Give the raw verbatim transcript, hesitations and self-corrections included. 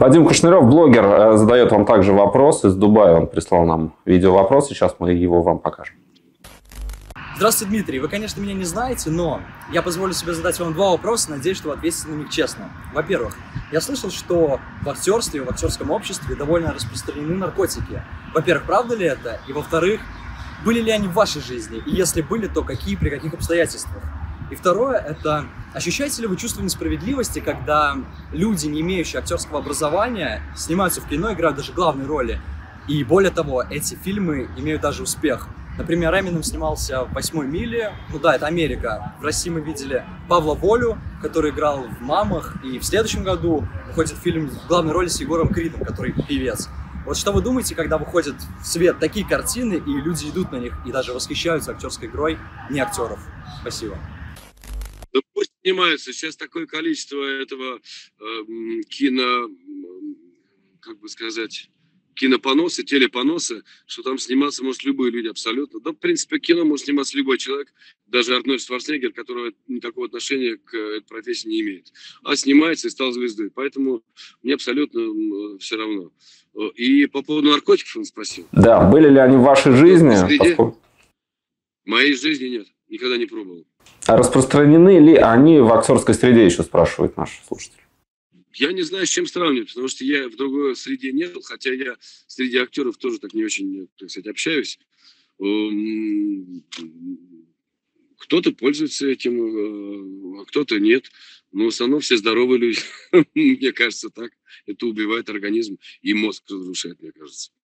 Вадим Кушнарев, блогер, задает вам также вопрос из Дубая. Он прислал нам видео-вопрос, сейчас мы его вам покажем. Здравствуйте, Дмитрий. Вы, конечно, меня не знаете, но я позволю себе задать вам два вопроса, надеюсь, что вы ответите на них честно. Во-первых, я слышал, что в актерстве, в актерском обществе довольно распространены наркотики. Во-первых, правда ли это? И во-вторых, были ли они в вашей жизни? И если были, то какие, при каких обстоятельствах? И второе, это ощущаете ли вы чувство несправедливости, когда люди, не имеющие актерского образования, снимаются в кино, играют даже главные роли? И более того, эти фильмы имеют даже успех. Например, Эминем снимался в «Восьмой миле», ну да, это Америка. В России мы видели Павла Волю, который играл в «Мамах», и в следующем году выходит фильм в главной роли с Егором Кридом, который певец. Вот что вы думаете, когда выходят в свет такие картины, и люди идут на них, и даже восхищаются актерской игрой не актеров? Спасибо. Да пусть снимаются. Сейчас такое количество этого э, кино, как бы сказать, кинопоносы, телепоносы, что там сниматься может любые люди абсолютно. Да, в принципе, кино может сниматься любой человек, даже Арнольд Шварценеггер, который никакого отношения к этой профессии не имеет. А снимается и стал звездой. Поэтому мне абсолютно все равно. И по поводу наркотиков он спросил. Да, были ли они в вашей жизни? Поскольку... В моей жизни нет, никогда не пробовал. А распространены ли они в актерской среде, еще спрашивают наши слушатели? Я не знаю, с чем сравнивать, потому что я в другой среде не был, хотя я среди актеров тоже так не очень, так сказать, общаюсь. Кто-то пользуется этим, а кто-то нет. Но в основном все здоровые люди. Мне кажется так. Это убивает организм и мозг разрушает, мне кажется.